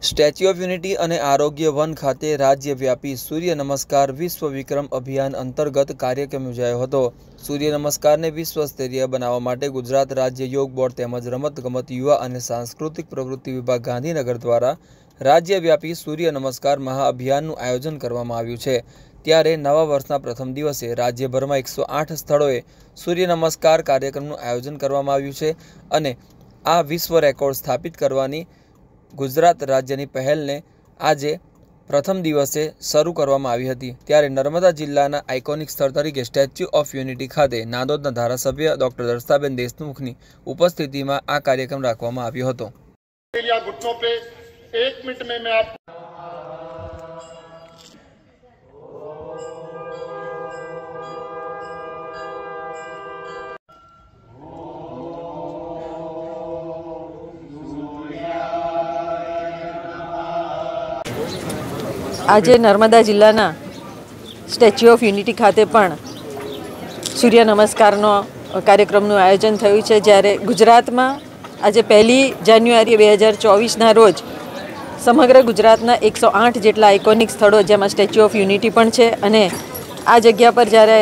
Statue of unity અને આરોગ્ય one ખાતે રાજ્યવ્યાપી સૂર્ય નમસ્કાર વિશ્વ વિક્રમ અભિયાન અંતર્ગત કાર્યક્રમ યોજાયો હતો। સૂર્ય નમસ્કારને વિશ્વ સ્તરીય બનાવવા માટે ગુજરાત રાજ્ય યોગ બોર્ડ તેમજ રમતગમત યુવા અને સાંસ્કૃતિક પ્રવૃત્તિ વિભાગ ગાંધીનગર દ્વારા રાજ્યવ્યાપી સૂર્ય નમસ્કાર મહાઅભિયાનનું આયોજન કરવામાં આવ્યું છે। ત્યારે નવા વર્ષના પ્રથમ દિવસે રાજ્યભરમાં 108 સ્થળોએ સૂર્ય નમસ્કાર કાર્યક્રમનું આયોજન કરવામાં આવ્યું છે અને આ વિશ્વ રેકોર્ડ સ્થાપિત કરવાની गुजरात राज्य की पहल ने आज प्रथम दिवसे शुरू करवामां आवी हती। त्यारे नर्मदा जिल्लाना आइकोनिक स्थल तरीके स्टेच्यू ऑफ यूनिटी खाते नांदोदना धारासभ्य डॉक्टर दर्शाबेन देशमुखनी उपस्थिति में आ कार्यक्रम राखवामां आव्यो हतो। घुटनों पे 1 मिनट में मैं आप आज नर्मदा जिल्लाना स्टेच्यू ऑफ यूनिटी खाते पण सूर्य नमस्कारनो कार्यक्रमનું આયોજન થયું છે। જ્યારે ગુજરાતમાં આજે 1 જાન્યુઆરી 2024 ના રોજ સમગ્ર ગુજરાતના 108 જેટલા આઇકોનિક સ્થળો જેમાં સ્ટેચ્યુ ઓફ યુનિટી પણ છે અને આ જગ્યા પર જ્યારે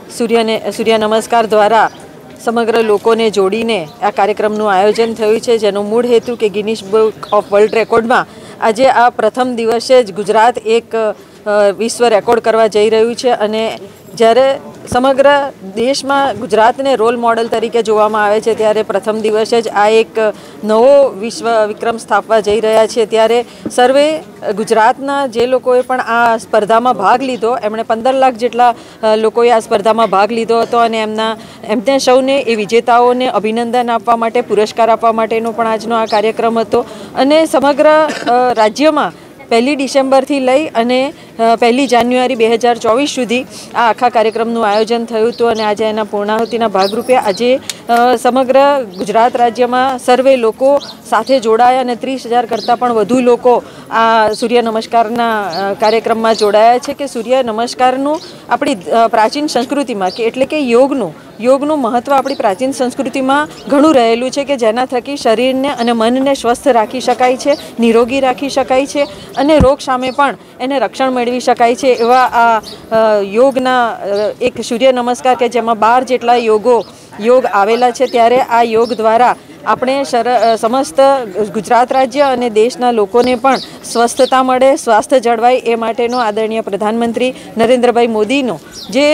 સૂર્ય નમસ્કાર દ્વારા સમગ્ર લોકોને જોડીને આ કાર્યક્રમનું આયોજન થયું છે, જેનો મૂળ હેતુ કે ગિનિસ બુક ઓફ વર્લ્ડ રેકોર્ડમાં આજે આ પ્રથમ દિવસે જ ગુજરાત એક વિશ્વ રેકોર્ડ કરવા જઈ રહ્યું છે અને જ્યારે સમગ્ર દેશમાં ગુજરાતને રોલ મોડલ તરીકે જોવામાં આવે છે ત્યારે પ્રથમ દિવસે જ આ એક નવો વિશ્વ વિક્રમ સ્થાપવા જઈ રહ્યા છે। ત્યારે સર્વે ગુજરાતના જે લોકોએ પણ આ સ્પર્ધામાં ભાગ લીધો એમણે 15 લાખ જેટલા લોકોએ આ સ્પર્ધામાં ભાગ લીધો હતો અને એમને સૌને એ વિજેતાઓને અભિનંદન આપવા માટે પુરસ્કાર આપવા માટેનો પણ આજનો આ કાર્યક્રમ હતો અને સમગ્ર રાજ્યમાં 1 ડિસેમ્બરથી લઈ અને 1 જાન્યુઆરી 2024 સુધી આ આખા કાર્યક્રમનું આયોજન થયું હતું અને આજે એના પૂર્ણાહુતિના ભાગરૂપે આજે સમગ્ર ગુજરાત રાજ્યમાં સર્વે લોકો સાથે જોડાયા અને 30,000 કરતાં પણ વધુ લોકો આ સૂર્ય નમસ્કારના કાર્યક્રમમાં જોડાયા છે કે સૂર્ય નમસ્કારનું આપણી પ્રાચીન સંસ્કૃતિમાં કે એટલે કે યોગનું મહત્ત્વ આપણી પ્રાચીન સંસ્કૃતિમાં ઘણું રહેલું છે કે જેના થકી શરીરને અને મનને સ્વસ્થ રાખી શકાય છે, નિરોગી રાખી શકાય છે અને રોગ સામે પણ એને રક્ષણ મેળવી શકાય છે। એવા આ યોગના એક સૂર્ય નમસ્કાર કે જેમાં 12 જેટલા યોગ આવેલા છે। ત્યારે આ યોગ દ્વારા આપણે સમસ્ત ગુજરાત રાજ્ય અને દેશના લોકોને પણ સ્વસ્થતા મળે, સ્વાસ્થ્ય જળવાય એ માટેનો આદરણીય પ્રધાનમંત્રી નરેન્દ્રભાઈ મોદીનો જે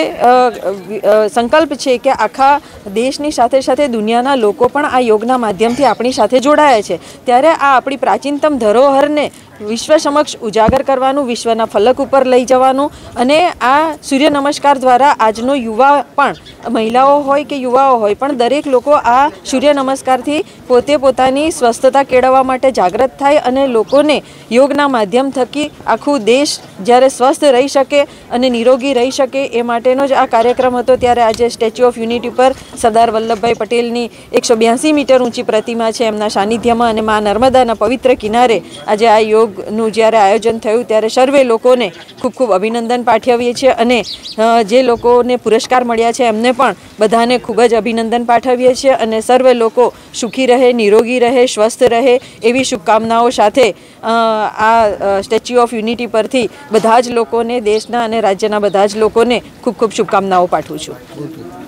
સંકલ્પ છે કે આખા દેશની સાથે સાથે દુનિયાના લોકો પણ આ યોગના માધ્યમથી આપણી સાથે જોડાયા છે। ત્યારે આ આપણી પ્રાચીનતમ ધરોહરને વિશ્વ સમક્ષ ઉજાગર કરવાનું, વિશ્વના ફલક ઉપર લઈ જવાનું અને આ સૂર્ય નમસ્કાર દ્વારા આજનો યુવા પણ મહિલાઓ હોય કે યુવાઓ હોય પણ દરેક લોકો આ સૂર્ય નમસ્કારથી પોતે પોતાની સ્વસ્થતા કેળવવા માટે જાગૃત થાય અને લોકોને યોગના માધ્યમ થકી આખું દેશ જ્યારે સ્વસ્થ રહી શકે અને નિરોગી રહી શકે એ માટેનો જ આ કાર્યક્રમ હતો। ત્યારે આજે સ્ટેચ્યુ ઓફ યુનિટી પર સરદાર વલ્લભભાઈ પટેલની 182 મીટર ઊંચી પ્રતિમા છે, એમના સાનિધ્યમાં અને મા નર્મદાના પવિત્ર કિનારે આજે આ યોગનું જ્યારે આયોજન થયું ત્યારે સર્વે લોકોને ખૂબ ખૂબ અભિનંદન પાઠવીએ છીએ અને જે લોકોને પુરસ્કાર મળ્યા છે એમને પણ બધાને ખૂબ જ અભિનંદન પાઠવીએ છીએ અને સર્વે લોકો સુખી રહે, નિરોગી રહે, સ્વસ્થ રહે એવી શુભકામનાઓ સાથે આ સ્ટેચ્યુ ઓફ યુનિટી પરથી બધા જ લોકોને, દેશના અને રાજ્યના બધા જ લોકોને ખૂબ ખૂબ શુભકામનાઓ પાઠવું છું।